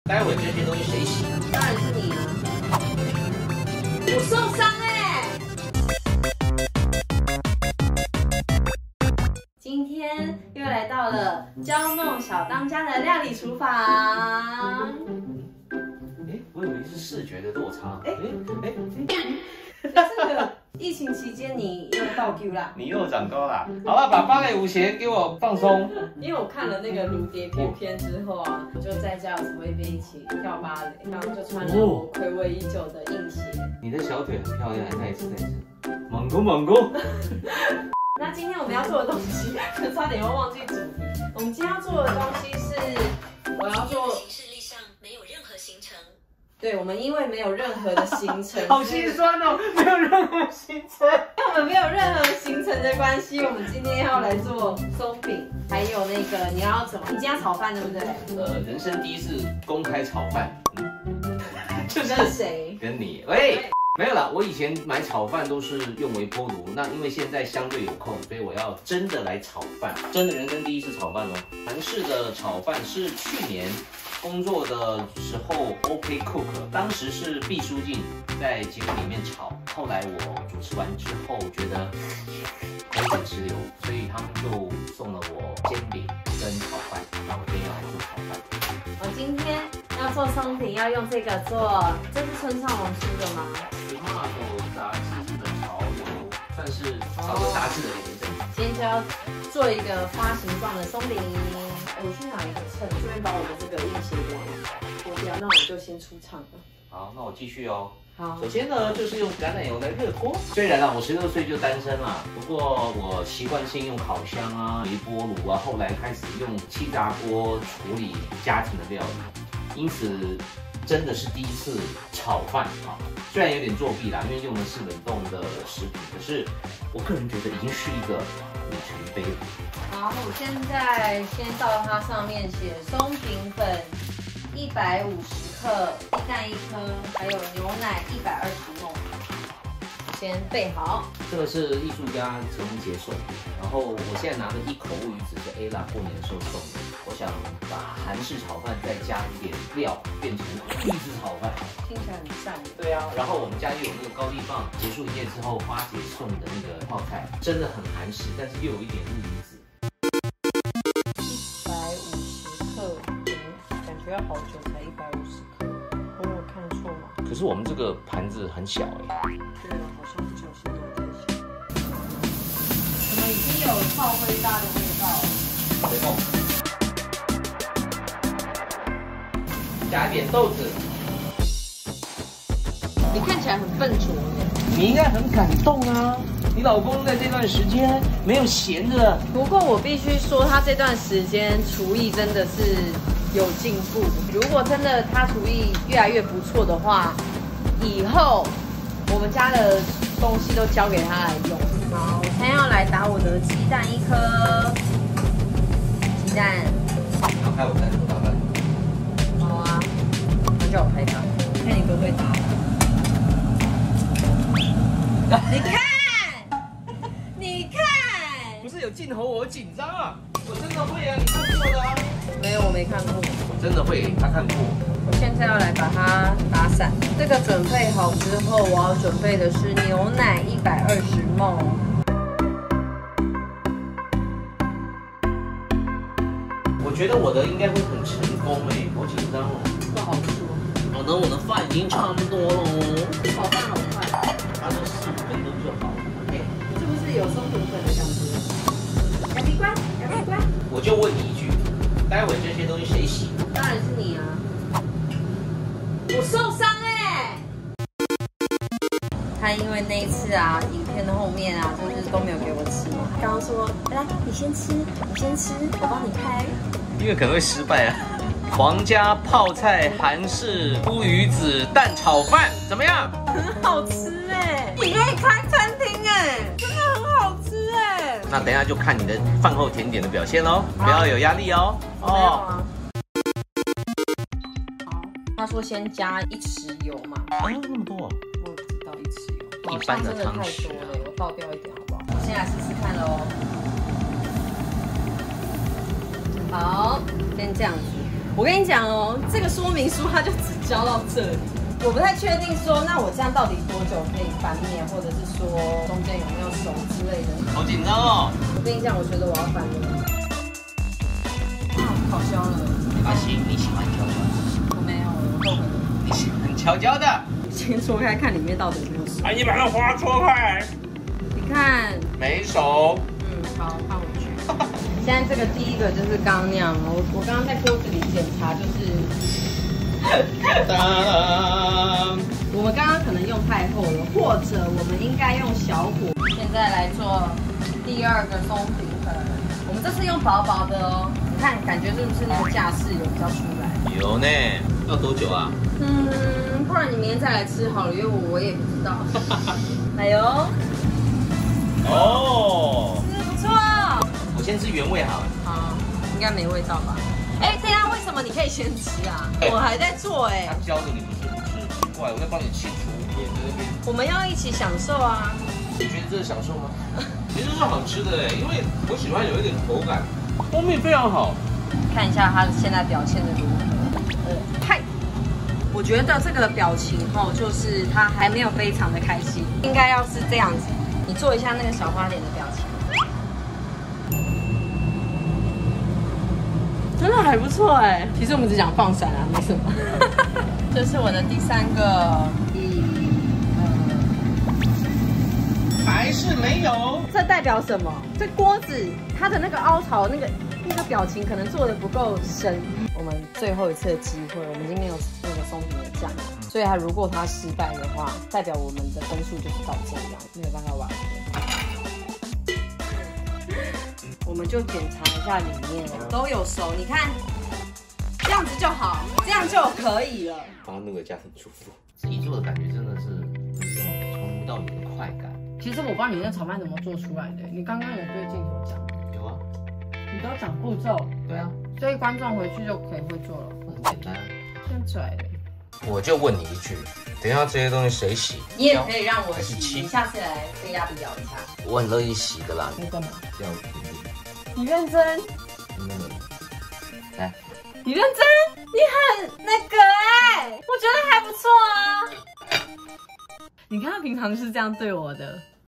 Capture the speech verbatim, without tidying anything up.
待会这些东西谁洗？ 当然是你啊！我受伤哎、今天又来到了娇梦小当家的料理厨房。 哎，我以为是视觉的落差。哎哎这个疫情期间你又倒 Q 啦， 你又长高啦！好了，把芭蕾舞鞋给我放松。 因为我看了那个如蝶翩翩之后啊，我就在家有时候一边一起跳芭蕾，然后就穿了我暌违已久的硬鞋。 你的小腿很漂亮，再一次，再一次，猛攻猛攻。 那今天我们要做的东西，差点又忘记主题。我们今天要做的东西是，我要做。行事历上没有任何行程。对，我们因为没有任何的行程， 好心酸哦，没有任何行程。 因为我们没有任何行程的关系，我们今天要来做松饼，还有那个你要怎么？你今天要炒饭对不对？ 呃，人生第一次公开炒饭，嗯、就是跟谁？ 跟你。喂。没有啦，我以前买炒饭都是用微波炉，那因为现在相对有空，所以我要真的来炒饭，真的人生第一次炒饭哦。韩式的炒饭是去年工作的时候 OK Cook， 当时是毕书尽在节目里面炒，后来我主持完之后觉得口水直流，所以他们就送了我煎饼跟炒饭，那我今天要来做炒饭。 我今天要做松饼，要用这个做，这是村上龙出的吗？ 马豆杂志的潮流，算是潮流杂志的连载。 今天就要做一个花形状的松饼。我去拿一个秤，顺便把我的这个硬鞋给脱掉。那我就先出场了。 好，那我继续哦。 好， 首先呢，就是用橄榄油来热锅。虽然啊，我十六岁就单身啦，不过我习惯性用烤箱啊、微波炉啊，后来开始用气炸锅处理家庭的料理，因此真的是第一次炒饭啊。虽然有点作弊啦，因为用的是冷冻的食品，可是我个人觉得已经是一个里程碑了。 好，我现在先到它上面写松饼粉一百五十克，鸡蛋一颗，还有牛奶一百二十毫升。先备好。这个是艺术家陈文杰送的，然后我现在拿的一口乌鱼子是 Ella 过年的时候送的。我想把韩式炒饭再加一点料，变成乌鱼子炒饭， 听起来很赞。 对啊，然后我们家又有那个高丽棒，结束营业之后花姐送的那个泡菜，真的很韩式，但是又有一点乌鱼子。 一百五十克，感觉要好久才一百五十克，我有看错吗？ 可是我们这个盘子很小哎。 对啊，好像不小心都太小。我们已经有泡灰大的味道了。 对哦。加一点豆子。 你看起来很笨拙耶。 你应该很感动啊！你老公在这段时间没有闲着。 不过我必须说，他这段时间厨艺真的是有进步。如果真的他厨艺越来越不错的话，以后我们家的东西都交给他来用。好，我现在要来打我的鸡蛋一颗，鸡蛋。 要拍我拍怎么打饭？ 好啊，那叫我拍他，看你会不会打。你看，你看， 不是有镜头我紧张啊！我真的会啊，你看过的啊？ 没有，我没看过。 我真的会，他看过。 我现在要来把它打散。这个准备好之后，我要准备的是牛奶一百二十毫升。 我觉得我的应该会很成功哎，好紧张哦。 不好说。 好的，我的饭已经差不多了哦。 炒饭好快， 差不多四五分钟就好了。 哎，是不是有松饼粉的感觉？小皮乖，小皮乖。 我就问你一句，待会这些东西谁洗？ 当然是你啊！我受伤哎、欸。他因为那一次啊，影片的后面啊，就是都没有给我吃嘛。刚刚说，来，你先吃，你先吃，我帮你拍。 因为可能会失败啊。皇家泡菜韩式乌鱼子蛋炒饭怎么样？ 很好吃哎、欸，你可以开餐厅哎、欸，真的很好吃哎、欸。 那等一下就看你的饭后甜点的表现喽，不要有压力哦。 哦。没有啊。好，他说先加一匙油嘛。 啊，那么多？ 我不知道一匙油。 一般的汤匙、啊。 太多了，我倒掉一点好不好？我先来试试看喽。好，先这样子。 我跟你讲哦，这个说明书它就只教到这里，我不太确定说，那我这样到底多久可以翻面，或者是说中间有没有熟之类的。 好紧张哦！ 我跟你讲，我觉得我要翻了。啊，烤焦了。 没关系，你喜欢焦焦的。 我没有，我后悔了。 你喜欢焦焦的。 先戳开看里面到底有没有熟。 哎，你把那花戳开。 你看。没熟。 嗯，好，放回去。现在这个第一个就是刚刚那样，我我刚刚在锅子里检查，就是，我们刚刚可能用太厚了，或者我们应该用小火。现在来做第二个松饼粉，我们这次用薄薄的哦，你看感觉是不是那个架势有比较出来？ 有呢，要多久啊？ 嗯，不然你明天再来吃好了，因为我我也不知道。哎呦， 哦， 是不错。 我先吃原味好了。 好，应该没味道吧？哎，对啊，为什么你可以先吃啊？我还在做哎。他教着你不是不是奇怪，我在帮你清除点在那边。 我们要一起享受啊！ 你觉得这是享受吗？其实是好吃的哎，因为我喜欢有一点口感，蜂蜜非常好。 看一下他现在表现的如何？呃，嗨，我觉得这个表情哈，就是他还没有非常的开心，应该要是这样子。你做一下那个小花脸的表情。真的还不错哎，其实我们只想放闪啊，没什么。这是我的第三个，一、二， 还是没有。 这代表什么？这锅子它的那个凹槽，那个那个表情可能做的不够深。我们最后一次的机会，我们已经没有那个松饼的酱了，所以它如果它失败的话，代表我们的分数就是到这样，没有办法挽回。我们就检查一下里面都有熟，你看这样子就好，这样就可以了。 帮那个家庭主妇自己做的感觉真的是从无到有的快感。 其实我不知道你那炒饭怎么做出来的，你刚刚有对镜头讲？ 有啊， 你都讲步骤。 对啊， 所以观众回去就可以会做了。 很简单。 真拽的。我就问你一句，等一下这些东西谁洗？ 你也可以让我洗，你下次来跟亚比聊一下。 我很乐意洗的啦。 你干嘛？ 这样。 你认真？ 嗯，来， 你认真？你很那个哎、欸，我觉得还不错啊。你看他平常就是这样对我的，